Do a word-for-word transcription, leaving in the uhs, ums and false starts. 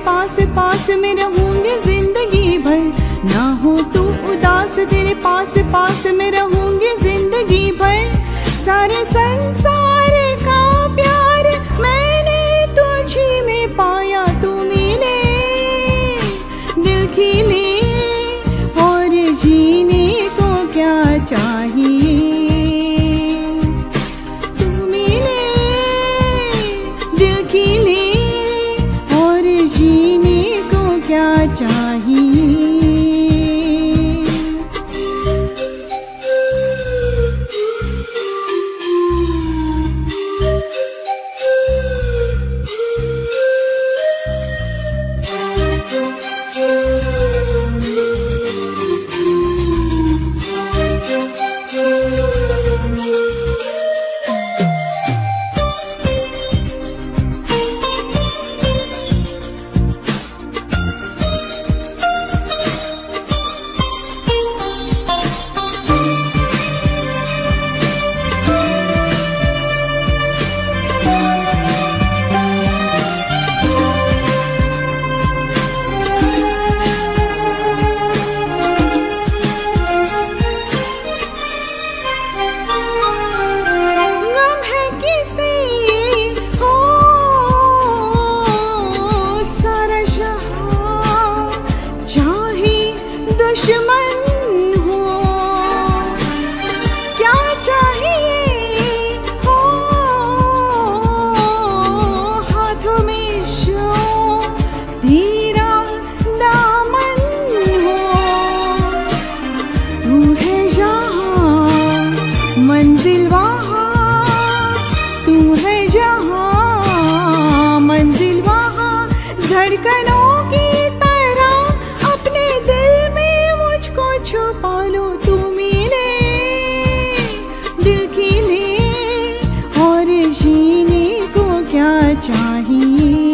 पास पास में रहूंगी जिंदगी भर। ना हो तू उदास, तेरे पास पास में रहूंगी जिंदगी भर। सारे संसार का प्यार मैंने तुझी में पाया, तू मिले दिल खिले और जीने को क्या चाहिए। तू मिले दिल खिले और जीने को क्या चाहिए। दुश्मन हो क्या चाहिए हो, हाथों में शो तेरा दामन हो। तू है जहाँ मंजिल वहाँ, तू है जहाँ मंजिल वहाँ। धड़कनों की छुपा लो, तू मिले दिल खिले और जीने को क्या चाहिए।